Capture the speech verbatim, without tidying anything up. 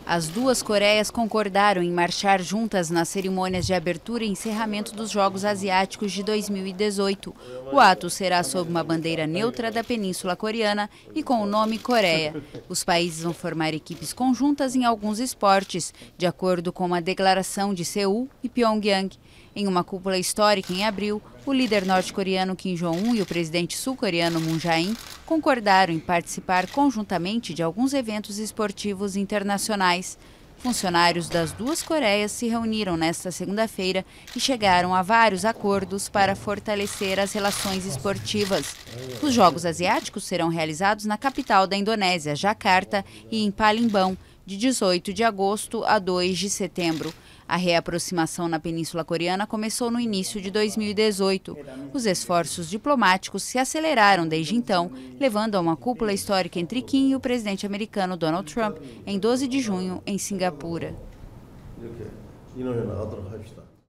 As duas Coreias concordaram em marchar juntas nas cerimônias de abertura e encerramento dos Jogos Asiáticos de dois mil e dezoito. O ato será sob uma bandeira neutra da Península Coreana e com o nome Coreia. Os países vão formar equipes conjuntas em alguns esportes, de acordo com uma declaração de Seul e Pyongyang. Em uma cúpula histórica em abril, o líder norte-coreano Kim Jong-un e o presidente sul-coreano Moon Jae-in concordaram em participar conjuntamente de alguns eventos esportivos internacionais. Funcionários das duas Coreias se reuniram nesta segunda-feira e chegaram a vários acordos para fortalecer as relações esportivas. Os Jogos Asiáticos serão realizados na capital da Indonésia, Jacarta, e em Palembang, de dezoito de agosto a dois de setembro. A reaproximação na Península Coreana começou no início de dois mil e dezoito. Os esforços diplomáticos se aceleraram desde então, levando a uma cúpula histórica entre Kim e o presidente americano Donald Trump em doze de junho, em Singapura.